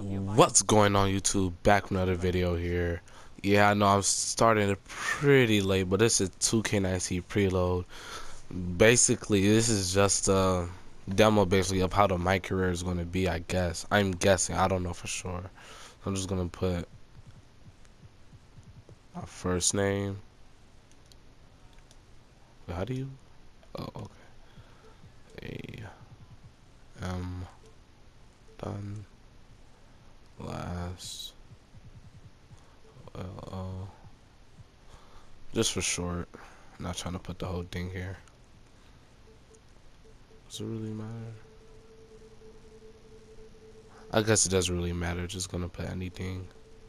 What's going on YouTube? Back with another video here. Yeah, I know I'm starting it pretty late, but this is 2K19 preload. Basically, this is just a demo basically of how the my career is going to be, I guess. I'm guessing, I don't know for sure. I'm just going to put my first name. Wait, how do you? Oh, okay. A-M done last L-O. Just for short. I'm not trying to put the whole thing here. Does it really matter? I guess it doesn't really matter. Just gonna put anything.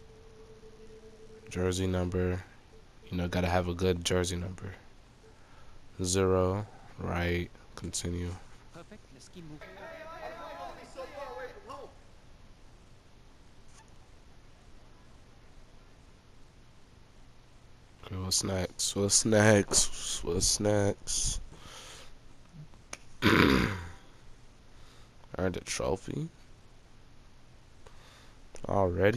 Jersey number. You know, gotta have a good jersey number. 0. Right. Continue. Perfect. Let's keep moving. Okay, what's next? What's next? What's next? Earned a trophy. Already?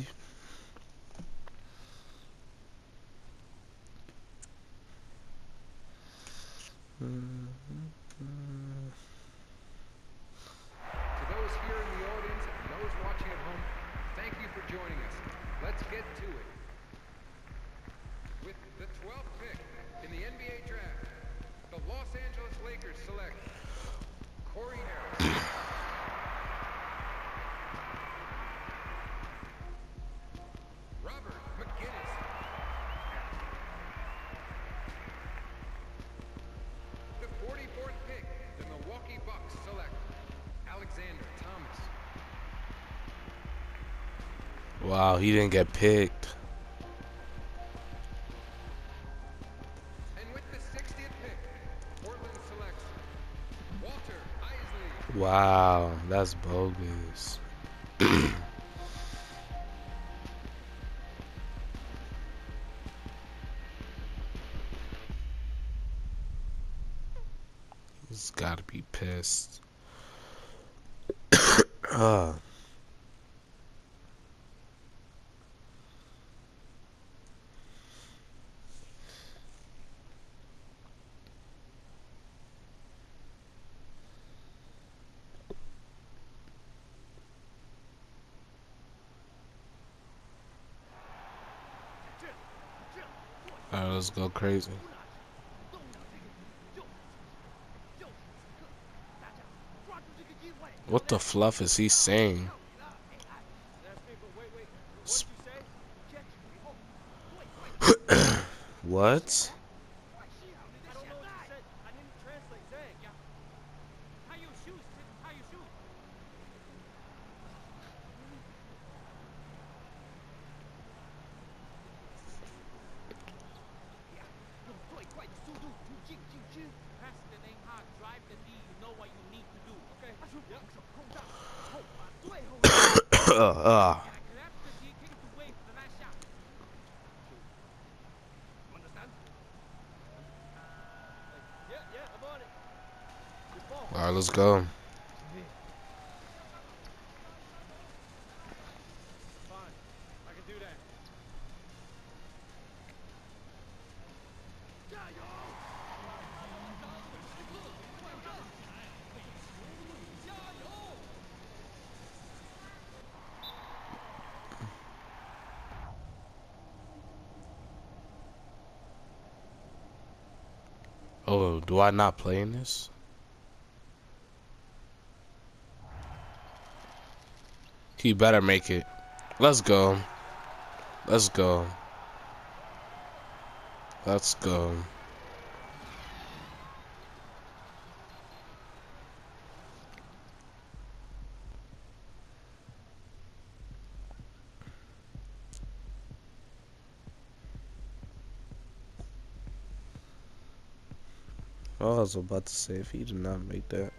To those here in the audience and those watching at home, thank you for joining us. Let's get to it. With the 12th pick in the NBA draft, the Los Angeles Lakers select Corey Harris, Robert McGinnis, the 44th pick, the Milwaukee Bucks select Alexander Thomas. Wow, he didn't get picked. And with the 60th pick, Portland selects Walter Isley. Wow, that's bogus. He's gotta be pissed. uh. Alright, let's go crazy. What the fluff is he saying? What? uh. Alright, let's go. Oh, do I not play in this? He better make it. Let's go. Let's go. Let's go. Oh, I was about to say, if he did not make that.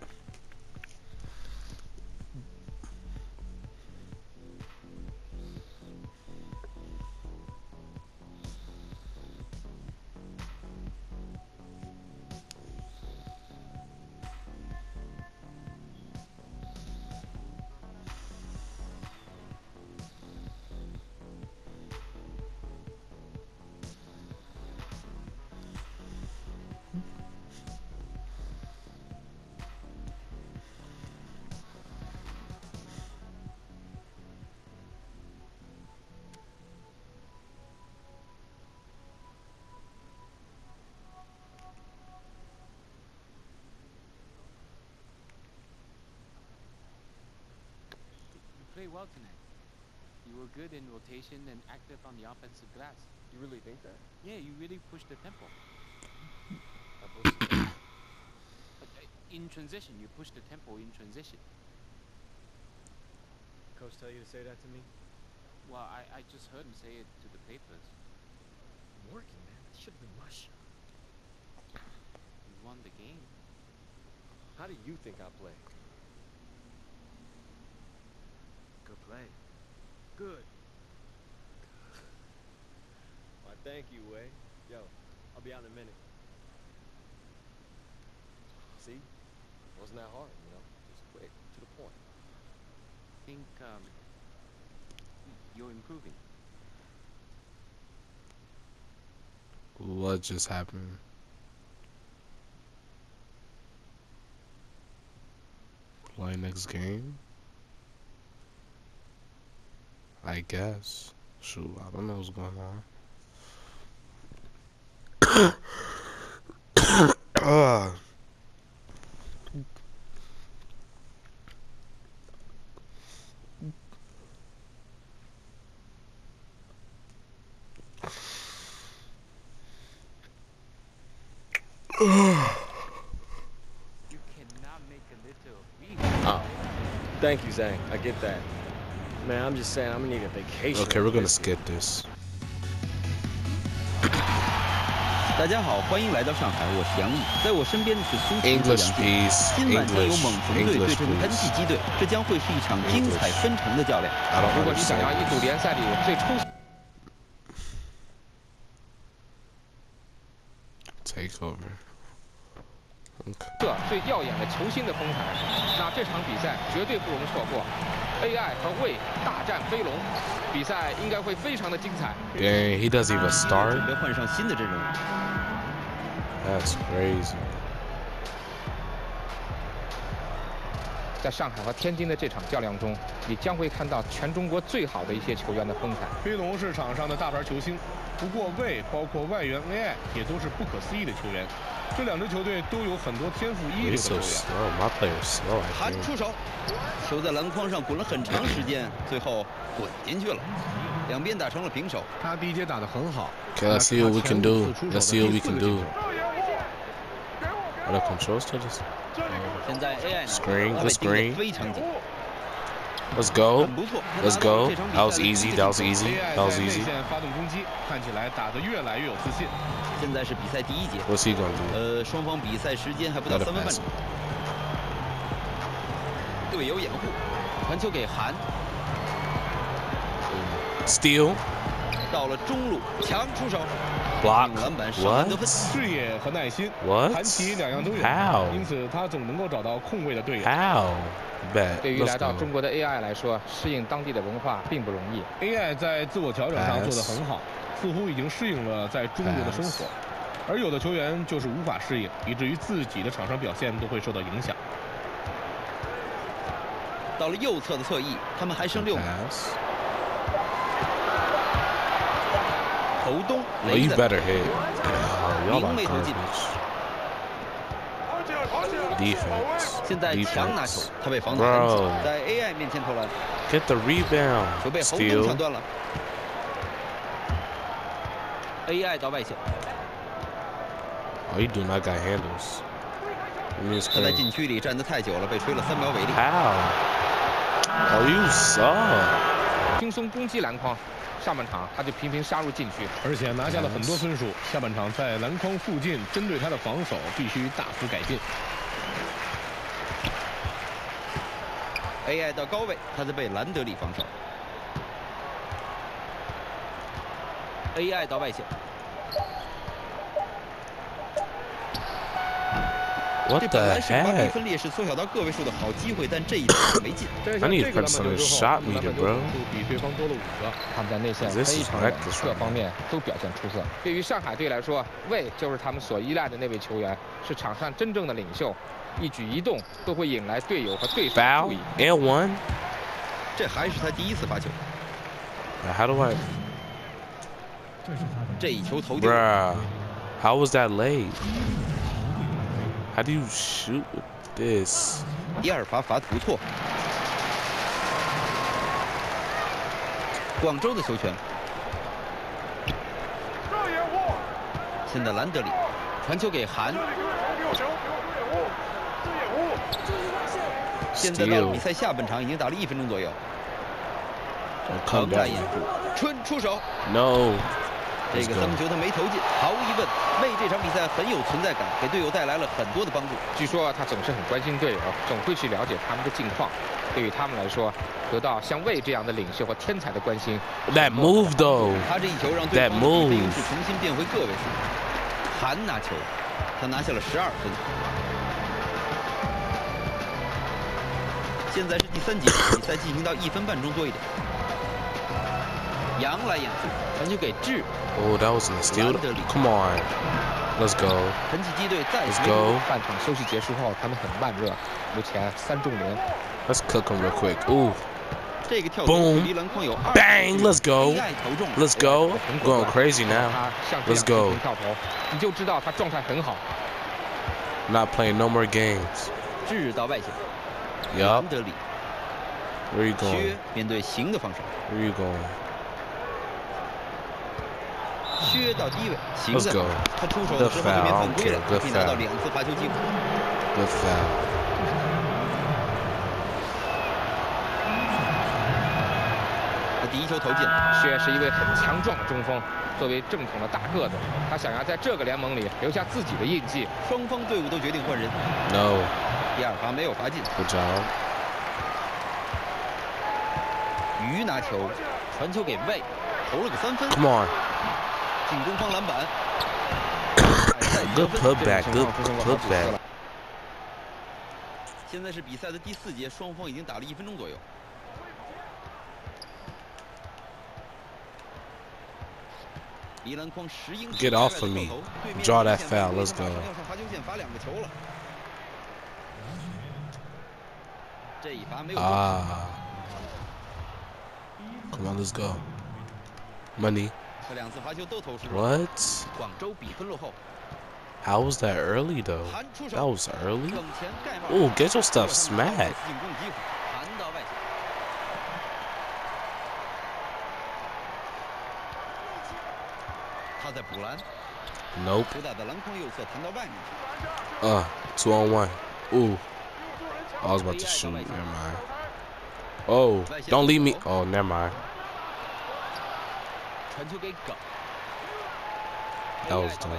very well tonight. You were good in rotation and active on the offensive glass. You really think that? Yeah, you really pushed the tempo. I pushed it. In transition, you pushed the tempo in transition. Coach tell you to say that to me? Well, I just heard him say it to the papers. I'm working, man. That should have been my shot. You won the game. How do you think I play? Good play. Good. Why, thank you, Wei. Yo, I'll be out in a minute. See? Wasn't that hard, you know? Just quick, to the point. I think you're improving. What just happened? Play next game? I guess. Shoot, I don't know what's going on. You cannot make a little of me. Oh. Thank you, Zhang. I get that. Man, I'm just saying I'm gonna need a vacation. Okay, we're gonna skip this. 大家好，欢迎来到上海，我是杨毅，在我身边的是苏琪和 English 杨健。 please. 今晚将由 English. 猛熊队 English 对阵喷 please. 气机队，这将会是一场精彩纷呈的较量。 I don't 如果你想要 understand. 一睹联赛里最出 Take over. Okay. 色、最耀眼的球星的风采，那这场比赛绝对不容错过。AI 和魏大战飞龙，比赛应该会非常的精彩。 Dang, he doesn't even 准 start. 备换上新的阵容。 That's crazy. 在上海和天津的这场较量中，你将会看到全中国最好的一些球员的风采。 飞龙是场上的大牌球星，不过魏包括外援 AI 也都是不可思议的球员。这两支球队都有很多天赋一流的 He's 球 so 员。 slow. My player's slow, I 韩 think. 出手，球在篮筐上滚了很长时间，最后滚进去了，两边打成了平手。 他第一节打得很好。 Okay, let's see what we can do. 那是他前五次出手 Let's 的 see what we 第四 can 个进 do. 球。 Are the controls to this? 现在 AI 呢， Screen, 他 good 被盯 screen. 得非常紧， Let's go. 很不错。 Let's 他拿到 go. 这场比 That was 赛的第一 easy. 个 That was 进球 easy. AI That was 在内 easy. 线发动攻击，看起来打得越来越有自信。 现在是比赛第一节， What's he gonna do? 双方比赛时间还不到 Not a 3分半 pass. 钟。队友掩护，传球给韩， Steal. 到了中路，强出手， Block. 用篮板上篮得 What? 分。 视野和耐心， What? 韩琦两样都有， How? 因此他总能够找到控卫的队友。 How? Bet. 对于 Let's 来到 go. 中国的 AI 来说，适应当地的文化并不容易。 AI 在自我调整上做得很好，似乎已经适应了在中国的生活，而有的球员就是无法适应，以至于自己的场上表现都会受到影响。 到了右侧的侧翼，他们还剩6码， Pass. 头东 Oh, 雷 you 子 better hit. Oh, y'all 明 are 媚投进。 garbage. Defense. 现在强拿球 Defense.， 他被防得很 Bro. 紧，在 AI 面前投篮， Get the rebound. 球被侯东抢 Steal. 断了。AI 到外线， Oh, you do not got handles. Give me a 他在 screen. 禁区里站得太久了，被吹了3秒违例。 How? Oh, you suck. 轻松攻击篮筐，上半场他就频频杀入禁区。 而且拿下了很多分数。下半场在篮筐附近针对他的防守必须大幅改进。 AI 到高位，他在被兰德里防守。AI 到外线， What 这 the 本来是把比 heck? 分劣势缩小到个位数的好机会，但这一球没进。 摘下 I need 这 to 个 press 篮板 on 球 his 之后， shot 他们篮 meter, 板球 bro. 总数比对方多了5个。 他们在内线 This 非 is 常稳， reckless 各 right 方面都表现出色。对于上海队来说，魏就是他们所依赖的那位球员，是场上真正的领袖，一举一动都会引来队友和对手的 Foul 注意。 and one. 这还是他第一次罚球， How do I? 这一球投进。 Bruh. How was that late? How do you shoot with this? 第二罚罚得不错， 广州的球权。现在兰德里传球给韩。现在到了比赛下半场，已经打了1分钟左右。横来掩护，春出手。 No. 这个3分球他没投进，毫无疑问，为这场比赛很有存在感，给队友带来了很多的帮助。 据说他总是很关心队友，总会去了解他们的近况。对于他们来说，得到像魏这样的领袖和天才的关心。 That move though. 他这一球让对方的比分优势重新变回个位数。韩拿球，他拿下了12分。现在是第3节，比赛进行到1分半钟多一点。杨来掩护，传球给智。 Oh, that was a steal. Come on. Let's go. 晨曦机队再次 Let's go. 半场休息结束后，他们很慢热，目前3中0。 Let's cook him real quick. Ooh. 这个跳投距离篮筐有2。 Bang. Let's go. Let's go. Going crazy now. ，Let's go. 跳投，你就知道他状态很好。 Not playing no more games. 智到外线。 Yup. 兰德里。 Where you going? 薛面对行的防守。 Where you going? 薛到低位，行 Let's 在 go. 他出手的时候对面犯规了， Good 可以拿到 foul. 2次罚球机会。 Good foul. 他第1球投进。 薛是一位很强壮的中锋，作为正统的大个子，他想要在这个联盟里留下自己的印记。 双方队伍都决定换人。 No. 第2罚没有罚进。 Good job. 于拿球，传球给魏，投了个3分。 Come on. 进攻方篮板。 Good putback. Good putback. 现在是比赛的第4节，双方已经打了1分钟左右。离篮筐10英尺。 Get off of me. Draw that foul. Let's go. 要上罚球线罚2个球了。这一罚没有。 Come on, let's go. Money. 这2次罚球都投失。 What? 广州比分落后。 How was that early though? 韩出手。 That was early. 冷前盖帽。 Ooh, get your stuff smacked. 进攻机会，韩到外线。他在补篮。 Nope. 球打在篮筐右侧，弹到外面去。 2 on 1. Ooh. I was about to shoot. Never mind. Oh, don't leave me. Oh, never mind. 传球给耿。 That was dumb.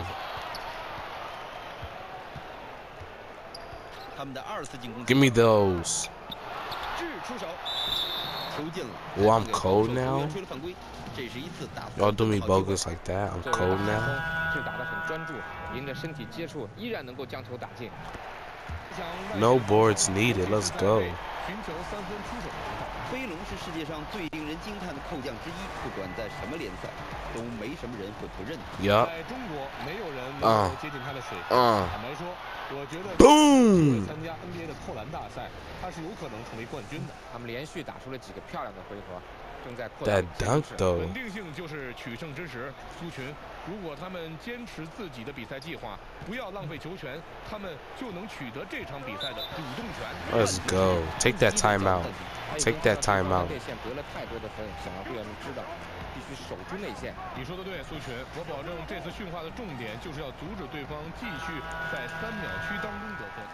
他们的2次进攻。 Give me those. 智出手，球进了。 Oh, I'm cold now. 吹了犯规，这是1次大。 Y'all do me bogus like that. I'm cold now. 是打得很专注，迎着身体接触，依然能够将球打进。 No boards needed. Let's go. 寻求3分出手的情况。 飞龙是世界上最令人惊叹的扣将之一，不管在什么联赛，都没什么人会不认他。 Yup. 在中国，没有人能够接近他的水平。坦白说，我觉得 Boom. 参加 NBA 的扣篮大赛，他是有可能成为冠军的。 他们连续打出了几个漂亮的回合，正在扩 That 大 dunk though. 稳定性就是取胜之时。苏群，如果他们坚持自己的比赛计划，不要浪费球权，他们就能取得这场比赛的主动权。 Let's go. Take that timeout. Take that timeout. 内线得了太多的分，想让队员们知道，必须守住内线。 你说的对，苏群，我保证这次训话的重点就是要阻止对方继续在3秒区当中得分。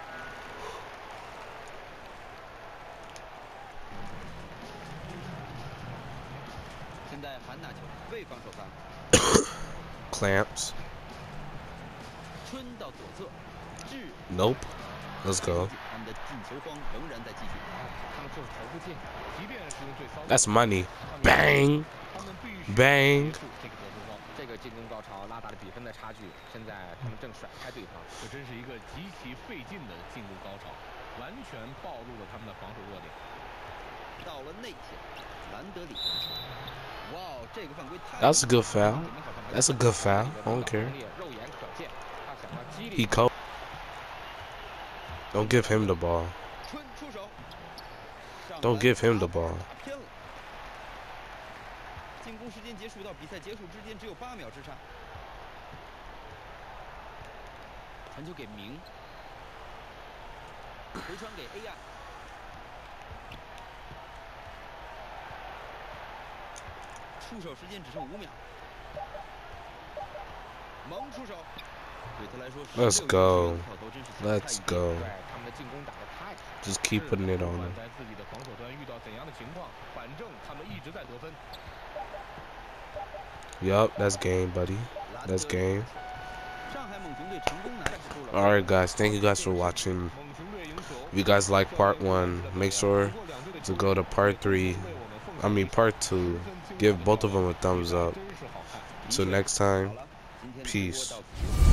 现在韩拿球，魏防守他。 Clamps. 春到左侧，智。 Nope. Let's go. 他们的进球荒仍然在继续。 他们就是投不进， 即便是用最骚。 That's money. Bang. 他们必须 Bang. 这个得分高，这个进攻高潮拉大了比分的差距。现在他们正甩开对方， 这真是一个极其费劲的进攻高潮，完全暴露了他们的防守弱点。 到了内线，兰德里。哇，这个犯规太。 That's a good foul. That's a good foul. I don't care. 肉眼可见，他想要激 He 励。 cold. Don't give him the ball. 春出手。 Don't give him the ball. 打偏了。进攻时间结束到比赛结束之间只有8秒之差。传球给明，回传给 AI。 出手时间只剩5秒。猛出手，对他来说 Let's 16 go. 跳投真是 Let's 太 go. 对，他们的进攻打得太好。 Just keep putting it 不 on 管 him. 在自己的防守端遇到怎样的情况，反正他们一直在得分。 Yup, that's game, buddy. 拉 That's 德 game. 上海猛熊队成功拿下。 Alright, guys. Thank you guys for watching. If you guys like part 1, make sure to go to part 3. Part 2. Give both of them a thumbs up. Till next time, peace.